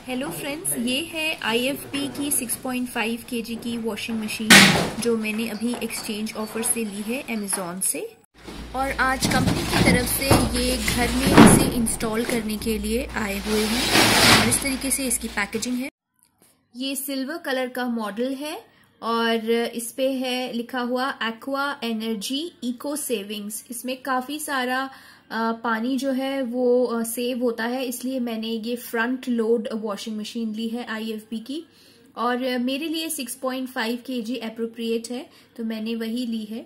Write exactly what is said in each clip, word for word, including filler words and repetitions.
Hello friends, ये है I F B की सिक्स पॉइंट फाइव केजी की वॉशिंग मशीन जो मैंने अभी एक्सचेंज ऑफर से ली है अमेज़ॉन से। और आज कंपनी की तरफ से ये घर में इसे इंस्टॉल करने के लिए आए हुए हैं और इस तरीके से इसकी पैकेजिंग है। ये सिल्वर कलर का मॉडल है और इस पे है लिखा हुआ एक्वा एनर्जी इको सेविंग्स। इसमें काफ़ी सारा आ, पानी जो है वो सेव होता है, इसलिए मैंने ये फ्रंट लोड वॉशिंग मशीन ली है आई एफ बी की। और मेरे लिए six point five KG appropriate है, तो मैंने वही ली है।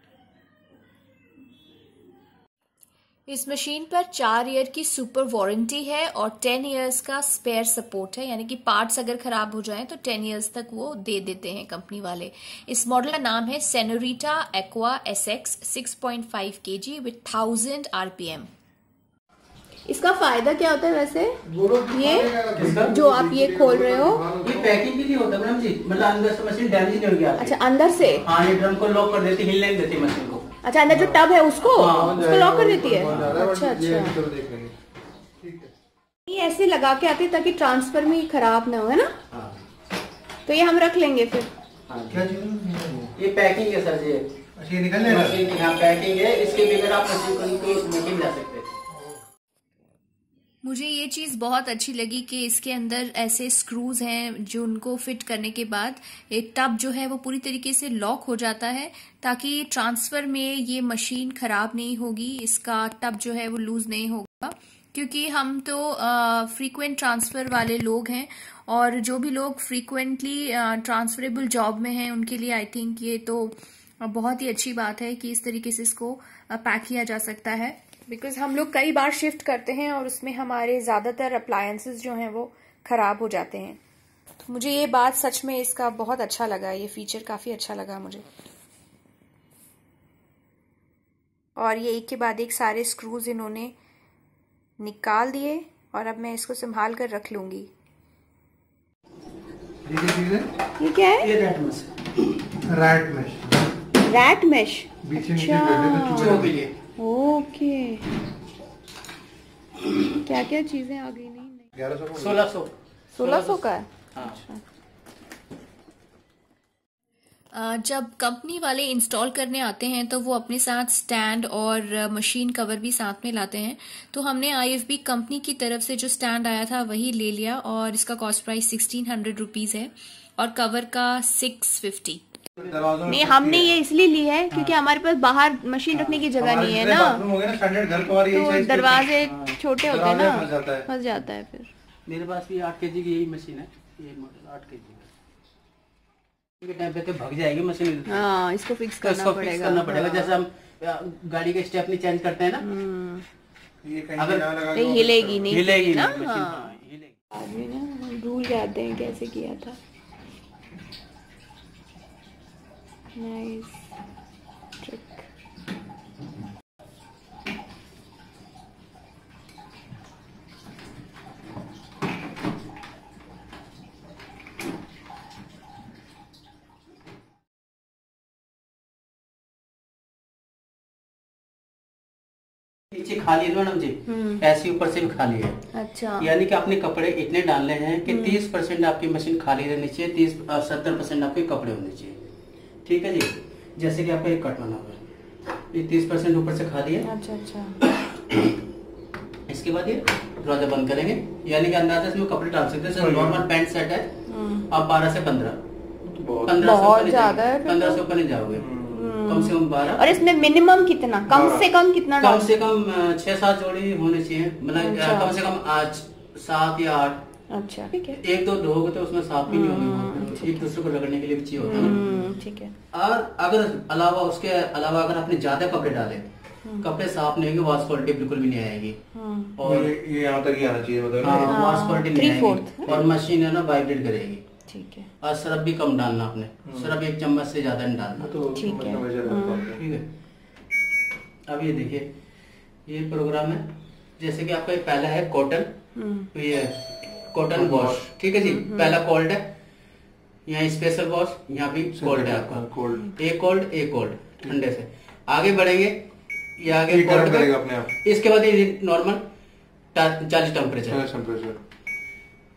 इस मशीन पर चार ईयर की सुपर वारंटी है और टेन ईयर्स का स्पेयर सपोर्ट है, यानी कि पार्ट्स अगर खराब हो जाएं तो टेन ईयर्स तक वो दे देते हैं कंपनी वाले। इस मॉडल का नाम है senorita aqua S X six point five KG with thousand RPM. इसका फायदा क्या होता है वैसे? ये जो आप ये खोल रहे हो, ये पैकिंग के लिए होता है मैडम जी, मतलब अंदर से मशीन डैमेज नहीं होगी। अच्छा, अंदर से? हाँ, ये ड्रम को लॉक कर देती, हिलने नहीं देती मशीन को। अच्छा, अंदर जो टब है उसको हाँ, उसको लॉक कर देती है। अच्छा अच्छा, ये ऐसे लगा के आती है ताकि ट्रांसफर में खराब ना हो, है ना? हाँ। तो ये हम रख लेंगे फिर। हाँ, क्या चीज? ये पैकिंग है सर जी। अच्छा, ये निकलने मशीन यहाँ पैकिंग है, इसके बगैर आप मशीन को नहीं जा सकते। मुझे ये चीज़ बहुत अच्छी लगी कि इसके अंदर ऐसे स्क्रूज हैं जो उनको फिट करने के बाद एक टब जो है वो पूरी तरीके से लॉक हो जाता है, ताकि ट्रांसफर में ये मशीन खराब नहीं होगी, इसका टब जो है वो लूज नहीं होगा। क्योंकि हम तो फ्रीक्वेंट ट्रांसफर वाले लोग हैं और जो भी लोग फ्रीक्वेंटली ट्रांसफरेबल जॉब में हैं उनके लिए आई थिंक ये तो बहुत ही अच्छी बात है कि इस तरीके से इसको पैक किया जा सकता है। बिकॉज हम लोग कई बार शिफ्ट करते हैं और उसमें हमारे ज़्यादातर अप्लायंसेस जो हैं वो ख़राब हो जाते हैं। तो मुझे ये बात सच में इसका बहुत अच्छा लगा, ये फीचर काफ़ी अच्छा लगा मुझे। और ये एक के बाद एक सारे स्क्रूज इन्होंने निकाल दिए और अब मैं इसको संभाल कर रख लूँगी। ये क्या है? ये rat mash. Rat mash. Rat mash. अच्छा, ओके। क्या क्या चीजें आ गई? नहीं, सोलह सौ सोलह सौ का है। हाँ। जब कंपनी वाले इंस्टॉल करने आते हैं तो वो अपने साथ स्टैंड और मशीन कवर भी साथ में लाते हैं। तो हमने आई एफ बी कंपनी की तरफ से जो स्टैंड आया था वही ले लिया और इसका cost price sixteen hundred rupees है और कवर का सिक्स फिफ्टी। नहीं, हमने ये इसलिए ली है क्योंकि हाँ। हमारे पास बाहर मशीन रखने की जगह नहीं है ना, तो दरवाजे छोटे होते हैं ना, फंस जाता है फिर। मेरे पास भी आठ केजी की यही मशीन है, ये मॉडल आठ केजी का। टाइम पे तो भाग जाएगी मशीन। हाँ, इसको फिक्स करना तो पड़ेगा। करना पड़ेगा जैसे हम गाड़ी के स्टेपनी चेंज करते हैं ना, ये अगर हिलेगी नहीं, हिलेगी ना, नहीं हाँ। आदमी ना भूल जाते हैं कैसे किया था। Nice trick. नीचे खाली है मैडम जी, ऐसे ऊपर से भी खाली है। अच्छा, यानी कि आपने कपड़े इतने डालने हैं कि तीस परसेंट आपकी मशीन खाली रहनी चाहिए, तीस सत्तर परसेंट आपके कपड़े होने चाहिए। ठीक है जी, जैसे कि आपका एक कट बना हुआ है, ये तीस परसेंट ऊपर से खाली है। अच्छा अच्छा। इसके बाद ये दरवाजा बंद करेंगे, यानी कि अंदाजा इसमें कपड़े डाल सकते हैं। नॉर्मल पैंट सेट है, आप बारह से पंद्रह पंद्रह बहुत ज्यादा है, पंद्रह सौ ऊपर नहीं जाओगे, कम से कम बारह। और इसमें मिनिमम कितना, कम से कम कितना? कम से कम छह सात जोड़ी होने चाहिए, मतलब कम से कम आज सात या आठ। अच्छा, ठीक है। एक दो धोगे तो उसमें साफ भी नहीं होंगे, एक दूसरे को रगड़ने के लिए भी चाहिए होता है ना। ठीक है। और अगर अलावा उसके अलावा अगर आपने ज्यादा कपड़े डाले, कपड़े साफ नहीं होंगे, वॉश क्वालिटी बिल्कुल भी नहीं आएगी। और ये यहाँ तक ही आना चाहिए, मतलब हाँ, वॉश क्वालिटी नहीं आएगी और मशीन है ना वाइब्रेट करेगी। ठीक है। और सरफ भी कम डालना आपने, सरफ एक चम्मच से ज्यादा नहीं डालना। ठीक है, ठीक है। अब ये देखिए, ये प्रोग्राम है, जैसे कि आपका पहला है कॉटन, तो ये कॉटन वॉश। ठीक है जी, पहला कोल्ड है, यहाँ स्पेशल वॉश, यहाँ भी कोल्ड है आपका, कोल्ड एक कोल्ड एक कोल्ड ठंडे से। आगे बढ़ेंगे, ये आगे कोल्ड करेगा अपने आप। इसके बाद ये नॉर्मल चालीस टेम्परेचर,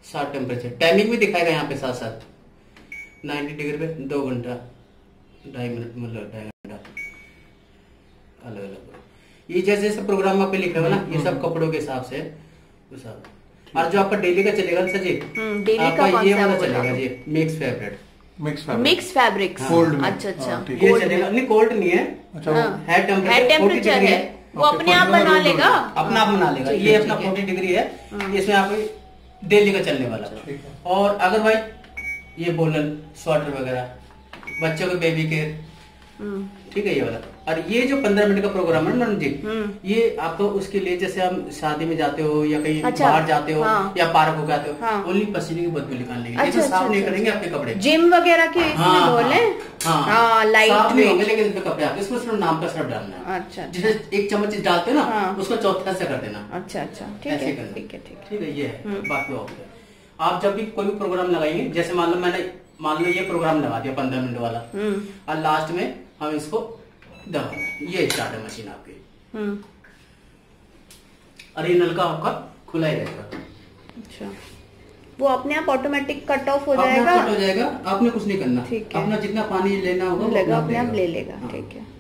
सात टेम्परेचर, टाइमिंग भी दिखाएगा यहाँ पे साथ साथ, नाइन्टी डिग्री पे दो घंटा ढाई मिनट मतलब ढाई घंटा अलग अलग। ये जैसे जैसे प्रोग्राम आप पे लिखा हुआ ना, ये सब कपड़ों के हिसाब से वो सब। और जो आपका डेली का चलेगा ना सर जी, आपका ये वाला चलेगा जी, mix fabric. Mix fabric mix fabric cold में। अच्छा अच्छा, ये चलेगा नहीं, कोल्ड नहीं है, अच्छा है टेम्परेचर है, वो अपने आप बना लेगा, अपना आप बना लेगा। ये अपना फोर्टी डिग्री है, इसमें आपको डेली का चलने वाला। और अगर भाई ये बोलन स्वेटर वगैरह बच्चों के बेबी के, ठीक है ये वाला। और ये जो पंद्रह मिनट का प्रोग्राम है मैडम जी, ये आपको उसके लिए जैसे हम शादी में जाते हो या कहीं अच्छा, बाहर जाते हो हाँ, या पार्क हो जाते हो, हाँ, ओनली पसीने की बदबू निकालने के लिए, अच्छा, साफ अच्छा, नहीं करेंगे आपके कपड़े। जिम वगैरह के इसमें बोले हाँ, हाँ, लाइट साफ नहीं होंगे, लेकिन इसमें कपड़े आपके इसमें सिर्फ नाम का सिर्फ डालना है। अच्छा, जैसे एक चम्मच डालते हो ना, उसको चौथा से कर देना। अच्छा अच्छा, ठीक है ठीक है ठीक है, ये है। बाकी आप जब भी कोई भी प्रोग्राम लगाएंगे, जैसे मान लो मैंने मान लो ये प्रोग्राम लगा दिया पंद्रह मिनट वाला, और लास्ट में हम इसको दबाना, ये स्टार्ट है मशीन आपकी। और ये नलका आपका खुला ही रहेगा। अच्छा, वो अपने आप ऑटोमेटिक कट ऑफ हो जाएगा, कट हो जाएगा, आपने कुछ नहीं करना, ठीक है। अपना जितना पानी लेना होगा लेगा, अपने आप ले लेगा, ठीक है।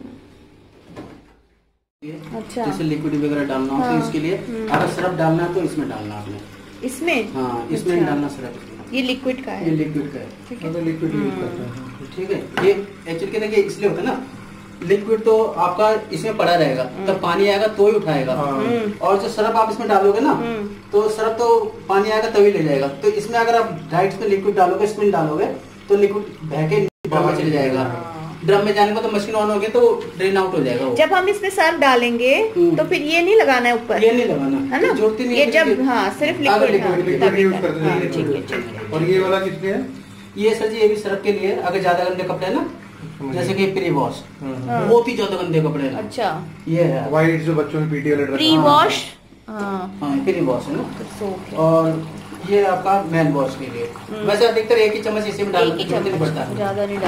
अच्छा, जैसे लिक्विड वगैरह डालना हो तो इसके लिए अगर सिरप डालना है तो इसमें डालना आपने, इसमें हाँ इसमें अच्छा, डालना सिरप। ये लिक्विड का है, ये लिक्विड का है, ठीक है, लिक्विड यूज करते हैं, ठीक है। ये एक्चुअली कहते हैं इसलिए होता है ना, लिक्विड तो आपका इसमें पड़ा रहेगा, तब पानी आएगा तो ही उठाएगा, और जो सिरप आप इसमें डालोगे ना, तो सिरप तो पानी आएगा तभी ले जाएगा। तो इसमें अगर आप डायरेक्ट में लिक्विड डालोगे, स्पिन डालोगे, तो लिक्विड बह के ड्रम में चले जाएगा। ड्रम में जाने को तो मशीन ऑन होगी तो ड्रेन आउट हो जाएगा। जब हम इसमें सर्फ डालेंगे तो फिर ये नहीं लगाना है ऊपर, ये नहीं लगाना है ना, जोड़ती नहीं, ये जब हाँ सिर्फ लिक्विड यूज करते हैं, ठीक है ठीक है। और ये वाला किसके है? ये सर जी ये भी सिरप के लिए, अगर ज्यादा गंदे कपड़े है ना, जैसे कि प्री वॉश, बहुत ही ज्यादा गंदे कपड़े हैं। अच्छा, ये है वाइट जो बच्चों में पीटी वाले प्री वॉश, हाँ प्री वॉश है ना। और ये आपका मैन वॉश के लिए, वैसे अधिकतर एक ही चम्मच इसी में डालना पड़ता है, ज्यादा नहीं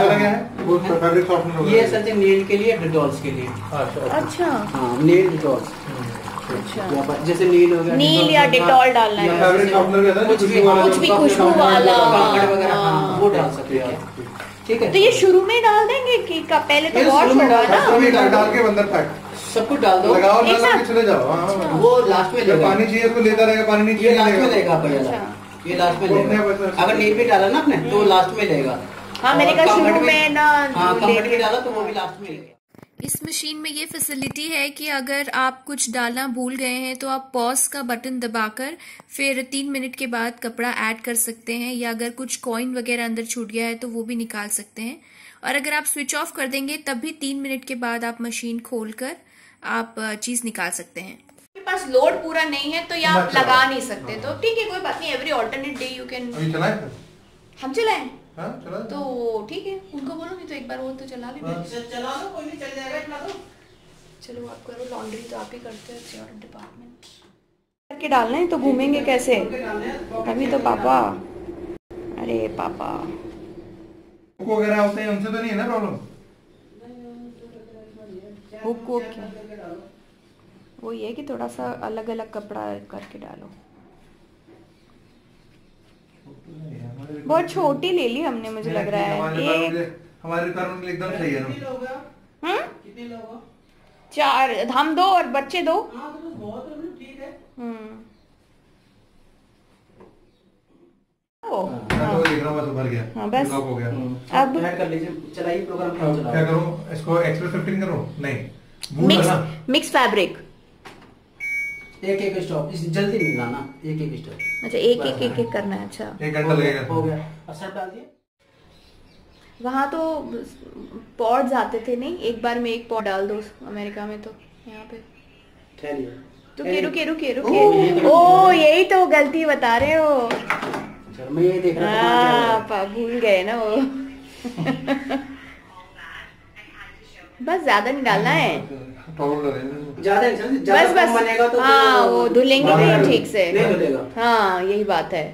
डालना। ये सर जी नील के लिए, डिटॉल्स के लिए। अच्छा हाँ, नील डिटॉल्स, अच्छा जैसे नील हो गया, नील या डिटॉल डालना है, कुछ भी कुछ भी खुशबू वाला वगैरह वो डाल सकते हैं, ठीक है। तो ये शुरू में डाल देंगे कि का पहले तो वॉश होगा ना, डाल के अंदर पैक सब कुछ डाल दो, लगाओ डाल के चले जाओ। अच्छा। वो लास्ट में लेगा, पानी चाहिए तो लेता रहेगा, पानी नहीं चाहिए ये लास्ट में लेगा आपका, ये लास्ट में लेगा। अगर नील भी डाला ना आपने तो लास्ट में लेगा। हाँ मैंने कहा शुरू में ना, हाँ कम्फर्ट भी डाला तो वो भी लास्ट में लेगा। इस मशीन में ये फैसिलिटी है कि अगर आप कुछ डालना भूल गए हैं तो आप पॉज का बटन दबाकर फिर तीन मिनट के बाद कपड़ा ऐड कर सकते हैं, या अगर कुछ कॉइन वगैरह अंदर छूट गया है तो वो भी निकाल सकते हैं। और अगर आप स्विच ऑफ कर देंगे तब भी तीन मिनट के बाद आप मशीन खोलकर आप चीज निकाल सकते हैं। आपके पास लोड पूरा नहीं है तो या आप लगा नहीं सकते तो ठीक है, कोई बात नहीं, every alternate day you can. हम चलाएं तो ठीक है, उनको बोलो नहीं तो एक बार वो तो चला ले, चला लो, कोई नहीं, चल जाएगा इतना तो। चलो आप करो, लॉन्ड्री तो आप ही करते हो, योर डिपार्टमेंट करके डालना है तो घूमेंगे कैसे अभी तो पापा, अरे पापा हुक वगैरह होते हैं उनसे तो नहीं है ना प्रॉब्लम? हुक को क्या वो ये कि थोड़ा सा अलग अलग कपड़ा करके डालो। बहुत छोटी ले ली हमने, मुझे लग रहा है ये हमारे रिक्वायरमेंट के लिए एकदम सही है ना। हम्म कितने लोग? चार, हम दो और बच्चे दो। हाँ तो बहुत ठीक है। हम्म ओ हाँ देख रहा हूँ बस भर गया। हाँ बस हो गया। अब ऐड कर लीजिए, चलाइए प्रोग्राम। क्या करूँ इसको? एक्सप्रेस फिफ्टीन करूँ? नहीं, मिक्स मिक्स फैब्रिक एक एक स्टॉप, इस जल्दी नहीं लाना, एक एक स्टॉप। अच्छा एक एक एक एक करना है। अच्छा एक घंटा लगेगा, हो गया। अब सब डाल दिए। वहाँ तो पॉड्स आते थे नहीं, एक बार में एक पॉड डाल दो, अमेरिका में तो यहाँ पे ठहरिए तो रुके रुके रुके रुके ओ यही तो गलती बता रहे हो। मैं ये देख रहा था, भूल गए ना वो। बस ज्यादा नहीं डालना है, ज्यादा बस बस बनेगा तो हाँ वो धुलेंगे नहीं ठीक से, नहीं धुलेगा। हाँ यही बात है,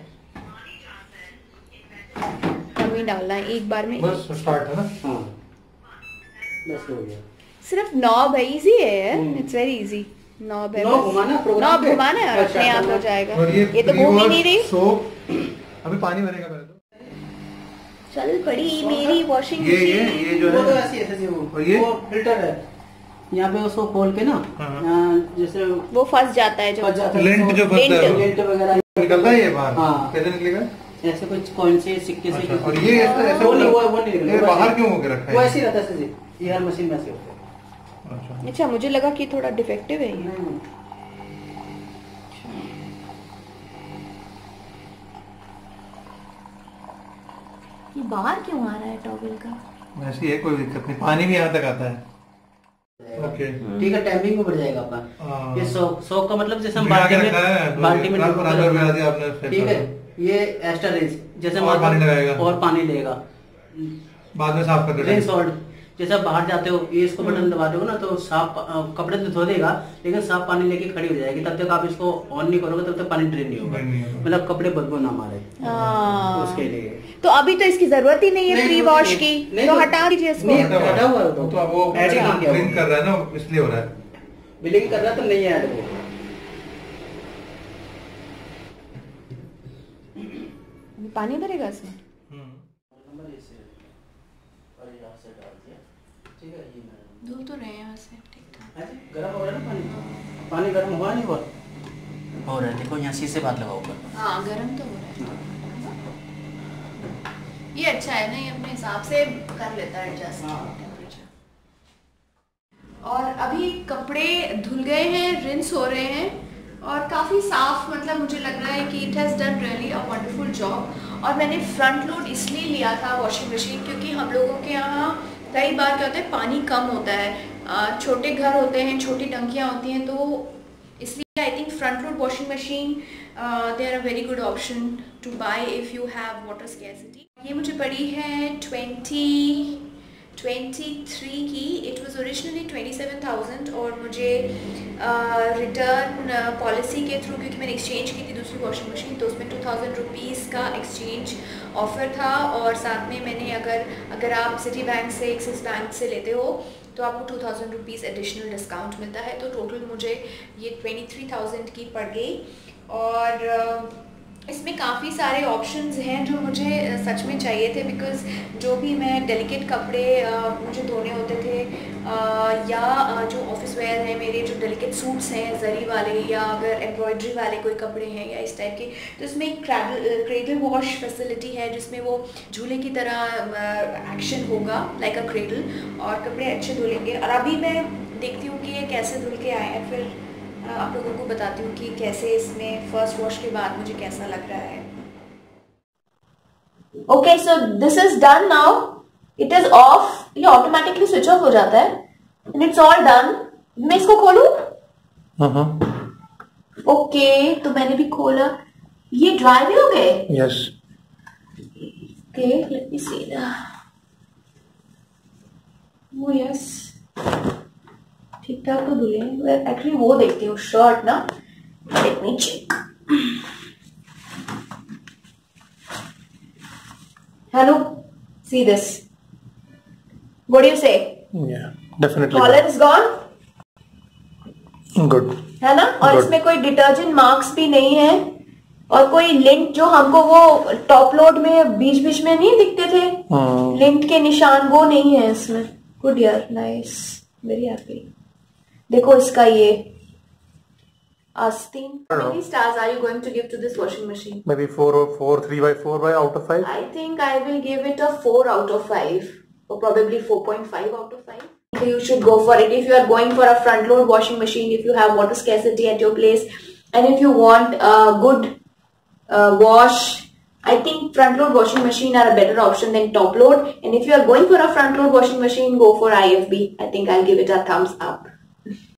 कम ही डालना है एक बार में। बस स्टार्ट है ना? हाँ बस हो गया। सिर्फ नॉब है, इजी है, इट्स वेरी इजी। नॉब है, नॉब घुमाना प्रोग्राम नॉब घुमाना है और अपने आप हो जाएगा। और ये, ये तो घूम ही नहीं रही। सोप अभी पानी भरेगा पहले तो। चल पड़ी मेरी वॉशिंग ये ये मशीन। ये जो वो तो है ऐसी ऐसे वो और ये? वो फिल्टर है, यहाँ पे उसको खोल के ना हाँ। यहाँ जैसे वो फंस जाता है जो फंस जाता है, लेंट जो फंसता है वो। लेंट वगैरह निकलता है ये बाहर। हाँ। कैसे निकलेगा? ऐसे कुछ कॉइन से सिक्के से अच्छा, और ये ऐसे ऐसे वो नहीं वो वो नहीं ये निकलेगा, बाहर क्यों होके रखा है? वो ऐसे ही रहता है ऐसे, ये हर मशीन में ऐसे होता है। अच्छा अच्छा, मुझे लगा कि थोड़ा डिफेक्टिव है ये। नहीं, ये बाहर क्यों आ रहा है टॉवेल का? ऐसी है, कोई दिक्कत नहीं, पानी भी यहाँ तक आता है। ओके ठीक है, टाइमिंग में बढ़ जाएगा हाँ। अपना। ये सौ सौ का मतलब जैसे हम भिगा बाल्टी के में रखा है, बाल्टी में रात डुबो को रात के भर भिगा रखना। दिया आपने फिर ठीक है, करो। ये एक्स्ट्रा रेंज जैसे और मान लो- पानी लगाएगा। और पानी लेगा, बाद में साफ कर रेन देगा। सॉल्ट जैसे आप बाहर जाते हो, ये इसको बटन दबा दो ना तो साफ अ, कपड़े तो धो देगा, लेकिन साफ पानी लेके खड़ी हो जाएगी। तब तक आप इसको ऑन नहीं करोगे तब तक पानी ड्रेन नहीं होगा, ड्रेन नहीं होगा। मतलब कपड़े बदबू ना मारे हाँ। उसके लिए। तो अभी तो इसकी जरूरत ही नहीं है नहीं, प्री नहीं, वॉश नहीं, की, नहीं, तो तो- हटा दीजिए इसको। नहीं, हटा हुआ है। हटा हुआ है वो। तो अब वो ऐड ही नहीं किया वो। ड्रिंक कर रहा है ना, इसलिए हो रहा है। बिलिंग कर रहा है तो नहीं ऐड वो। पानी भरेगा इसमें? धुल तो रहे हैं वैसे ठीक ठाक। गरम हो रहा है ना पानी, पानी गरम हुआ नहीं हुआ हो रहा है। देखो यहाँ शीशे बात लगा ऊपर। हाँ, गरम तो हो रहा है। ये अच्छा है ना, ये अपने हिसाब से कर लेता है एडजस्ट टेम्परेचर। और अभी कपड़े धुल गए हैं, रिंस हो रहे हैं और काफ़ी साफ, मतलब मुझे लग रहा है कि it has done really a wonderful job. और मैंने फ्रंट लोड इसलिए लिया था वॉशिंग मशीन क्योंकि हम लोगों के यहाँ कई बार क्या होता है, पानी कम होता है, छोटे घर होते हैं, छोटी टंकियाँ होती हैं, तो इसलिए I think front load washing machine they are a very good option to buy if you have water scarcity. ये मुझे पड़ी है ट्वेंटी ट्वेंटी थ्री की, it was originally twenty seven thousand और मुझे रिटर्न पॉलिसी के थ्रू, क्योंकि मैंने एक्सचेंज की थी दूसरी वॉशिंग मशीन, तो उसमें टू थाउजेंड रुपीज़ का एक्सचेंज ऑफ़र था। और साथ में मैंने अगर अगर आप सिटी बैंक से, एक्सिस बैंक से लेते हो तो आपको two thousand rupees additional discount मिलता है। तो टोटल मुझे ये ट्वेंटी थ्री थाउजेंड की पड़ गई। और uh, इसमें काफ़ी सारे ऑप्शंस हैं जो मुझे सच में चाहिए थे, बिकॉज़ जो भी मैं डेलिकेट कपड़े मुझे धोने होते थे, या जो ऑफिस वेयर हैं मेरे, जो डेलिकेट सूट्स हैं जरी वाले, या अगर एम्ब्रॉयडरी वाले कोई कपड़े हैं या इस टाइप के, तो इसमें एक क्रेडल वॉश फैसिलिटी है जिसमें वो झूले की तरह एक्शन होगा लाइक अ क्रेडल, और कपड़े अच्छे धुलेंगे। और अभी मैं देखती हूँ कि ये कैसे धुल के आए हैं, फिर आप लोगों को बताती हूँ कि कैसे इसमें फर्स्ट वॉश के बाद मुझे कैसा लग रहा है। Okay, so this is done now, it is off, ये ऑटोमेटिकली स्विच ऑफ हो जाता है एंड इट्स ऑल डन। मैं इसको खोलूं? ओके, तो मैंने भी खोला, ये ड्राई भी हो गए? Yes. Okay, let me see that. Oh yes, ठीक ठाक तो धुले। एक्चुअली वो देखती हूँ शर्ट ना, let me check. Hello, see this, what do you say? Yeah, definitely. Collar is gone, Good. है ना? और Good. इसमें कोई डिटर्जेंट मार्क्स भी नहीं है, और कोई लिंट जो हमको वो टॉप लोड में बीच बीच में नहीं दिखते थे, Hmm. लिंट के निशान, वो नहीं है इसमें। गुड यार, नाइस, वेरी हैप्पी। देखो इसका ये आस्तीन। How many stars are you going to give to this washing machine? Maybe four or four, three by four by out of five. I think I will give it a four out of five, or probably four point five out of five. So you should go for it if you are going for a front load washing machine, if you have water scarcity at your place, and if you want a good uh, wash. I think front load washing machine are a better option than top load. And if you are going for a front load washing machine, go for I F B. I think I'll give it a thumbs up.